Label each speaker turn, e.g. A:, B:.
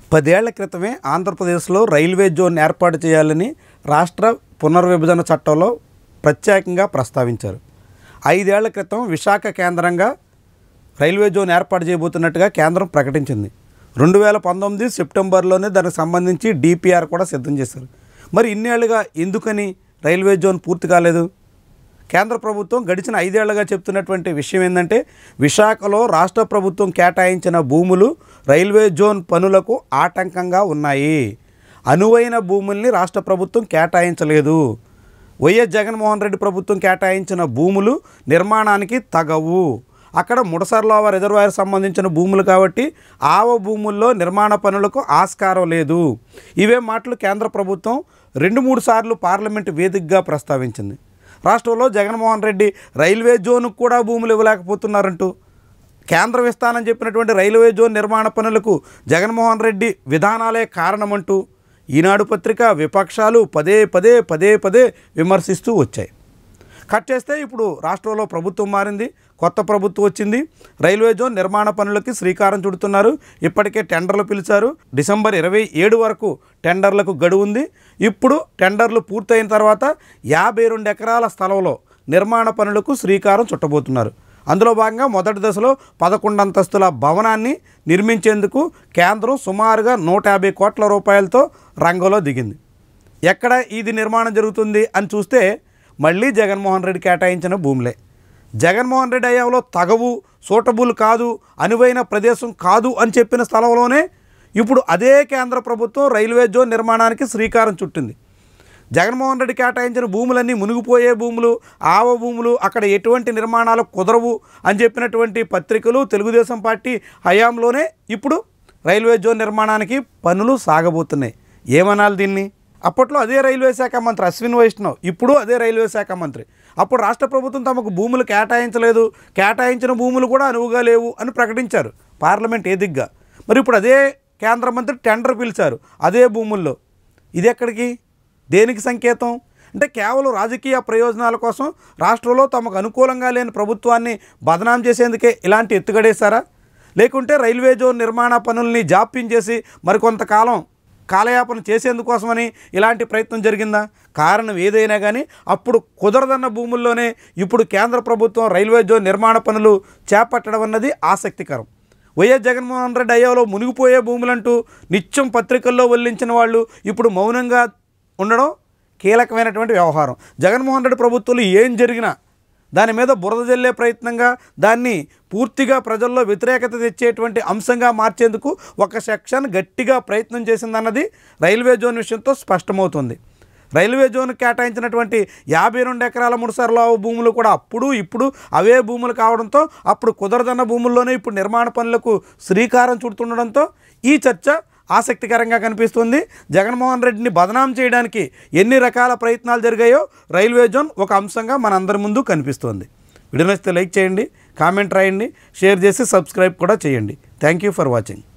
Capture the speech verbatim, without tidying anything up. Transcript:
A: పదేళ్ల క్రితమే ఆంధ్రప్రదేశ్లో రైల్వే జోన్ ఏర్పాటు చేయాలని రాష్ట్ర పునర్విభజన చట్టంలో ప్రత్యేకంగా ప్రస్తావించారు. ఐదేళ్ల క్రితం విశాఖ కేంద్రంగా రైల్వే జోన్ ఏర్పాటు చేయబోతున్నట్టుగా కేంద్రం ప్రకటించింది. రెండు వేల పంతొమ్మిది సెప్టెంబర్లోనే దానికి సంబంధించి డిపిఆర్ కూడా సిద్ధం చేశారు. మరి ఇన్నేళ్లుగా ఎందుకని రైల్వే జోన్ పూర్తి కాలేదు? కేంద్ర ప్రభుత్వం గడిచిన ఐదేళ్లుగా చెప్తున్నటువంటి విషయం ఏంటంటే, విశాఖలో రాష్ట్ర ప్రభుత్వం కేటాయించిన భూములు రైల్వే జోన్ పనులకు ఆటంకంగా ఉన్నాయి. అనువైన భూముల్ని రాష్ట్ర ప్రభుత్వం కేటాయించలేదు. వైఎస్ జగన్మోహన్ రెడ్డి ప్రభుత్వం కేటాయించిన భూములు నిర్మాణానికి తగవు. అక్కడ ముడసర్లావ రిజర్వాయర్ సంబంధించిన భూములు కాబట్టి ఆవ భూముల్లో నిర్మాణ పనులకు ఆస్కారం లేదు. ఇవే మాటలు కేంద్ర ప్రభుత్వం రెండు మూడు సార్లు పార్లమెంటు వేదికగా ప్రస్తావించింది. రాష్ట్రంలో జగన్మోహన్ రెడ్డి రైల్వే జోన్కు కూడా భూములు ఇవ్వలేకపోతున్నారంటూ, కేంద్రం ఇస్తానని చెప్పినటువంటి రైల్వే జోన్ నిర్మాణ పనులకు జగన్మోహన్ రెడ్డి విధానాలే కారణమంటూ ఈనాడు పత్రిక, విపక్షాలు పదే పదే పదే పదే విమర్శిస్తూ వచ్చాయి. కట్ చేస్తే ఇప్పుడు రాష్ట్రంలో ప్రభుత్వం మారింది, కొత్త ప్రభుత్వం వచ్చింది. రైల్వే జోన్ నిర్మాణ పనులకి శ్రీకారం చుడుతున్నారు. ఇప్పటికే టెండర్లు పిలిచారు. డిసెంబర్ ఇరవై ఏడు వరకు టెండర్లకు గడువు ఉంది. ఇప్పుడు టెండర్లు పూర్తయిన తర్వాత యాభై రెండు ఎకరాల స్థలంలో నిర్మాణ పనులకు శ్రీకారం చుట్టబోతున్నారు. అందులో భాగంగా మొదటి దశలో పదకొండు అంతస్తుల భవనాన్ని నిర్మించేందుకు కేంద్రం సుమారుగా నూట యాభై కోట్ల రూపాయలతో రంగంలో దిగింది. ఎక్కడ ఇది నిర్మాణం జరుగుతుంది అని చూస్తే మళ్ళీ జగన్మోహన్ రెడ్డి కేటాయించిన భూములే. జగన్మోహన్ రెడ్డి హయాంలో తగవు, సూటబుల్ కాదు, అనువైన ప్రదేశం కాదు అని చెప్పిన స్థలంలోనే ఇప్పుడు అదే కేంద్ర ప్రభుత్వం రైల్వే జోన్ నిర్మాణానికి శ్రీకారం చుట్టింది. జగన్మోహన్ రెడ్డి కేటాయించిన భూములన్నీ మునిగిపోయే భూములు, ఆవ భూములు, అక్కడ ఎటువంటి నిర్మాణాలు కుదరవు అని చెప్పినటువంటి పత్రికలు తెలుగుదేశం పార్టీ హయాంలోనే ఇప్పుడు రైల్వే జోన్ నిర్మాణానికి పనులు సాగబోతున్నాయి. ఏమనాలి దీన్ని? అప్పట్లో అదే రైల్వే శాఖ మంత్రి అశ్విన్ వైష్ణవ్, ఇప్పుడు అదే రైల్వే శాఖ మంత్రి. అప్పుడు రాష్ట్ర ప్రభుత్వం తమకు భూములు కేటాయించలేదు, కేటాయించిన భూములు కూడా అనువుగా లేవు అని ప్రకటించారు పార్లమెంట్ ఏదిగ్గా. మరి ఇప్పుడు అదే కేంద్ర మంత్రి టెండర్ పిలిచారు అదే భూముల్లో. ఇది ఎక్కడికి, దేనికి సంకేతం? అంటే కేవలం రాజకీయ ప్రయోజనాల కోసం రాష్ట్రంలో తమకు అనుకూలంగా లేని ప్రభుత్వాన్ని బదనాం చేసేందుకే ఇలాంటి ఎత్తుగడేశారా? లేకుంటే రైల్వే జోన్ నిర్మాణ పనుల్ని జాప్యం చేసి మరికొంతకాలం కాలయాపన చేసేందుకోసమని ఇలాంటి ప్రయత్నం జరిగిందా? కారణం ఏదైనా కానీ అప్పుడు కుదరదన్న భూముల్లోనే ఇప్పుడు కేంద్ర ప్రభుత్వం రైల్వే జోన్ నిర్మాణ పనులు చేపట్టడం అన్నది ఆసక్తికరం. వైఎస్ జగన్మోహన్ రెడ్డి అయ్యాలో మునిగిపోయే భూములంటూ నిత్యం పత్రికల్లో వెల్లించిన వాళ్ళు ఇప్పుడు మౌనంగా ఉండడం కీలకమైనటువంటి వ్యవహారం. జగన్మోహన్ రెడ్డి ప్రభుత్వంలో ఏం జరిగినా దాని మీద బురద జల్లే ప్రయత్నంగా, దాన్ని పూర్తిగా ప్రజల్లో వ్యతిరేకత తెచ్చేటువంటి అంశంగా మార్చేందుకు ఒక సెక్షన్ గట్టిగా ప్రయత్నం చేసిందన్నది రైల్వే జోన్ విషయంతో స్పష్టమవుతుంది. రైల్వే జోన్ కేటాయించినటువంటి యాభై రెండు ఎకరాల ముడసర్ల భూములు కూడా అప్పుడు ఇప్పుడు అవే భూములు కావడంతో అప్పుడు కుదరదన్న భూముల్లోనే ఇప్పుడు నిర్మాణ పనులకు శ్రీకారం చుడుతుండడంతో ఈ చర్చ ఆసక్తికరంగా కనిపిస్తుంది. జగన్మోహన్ రెడ్డిని బదనాం చేయడానికి ఎన్ని రకాల ప్రయత్నాలు జరిగాయో రైల్వే జోన్ ఒక అంశంగా మనందరి ముందు కనిపిస్తోంది. వీడియో నచ్చితే లైక్ చేయండి, కామెంట్ రాయండి, షేర్ చేసి సబ్స్క్రైబ్ కూడా చేయండి. Thank you for watching.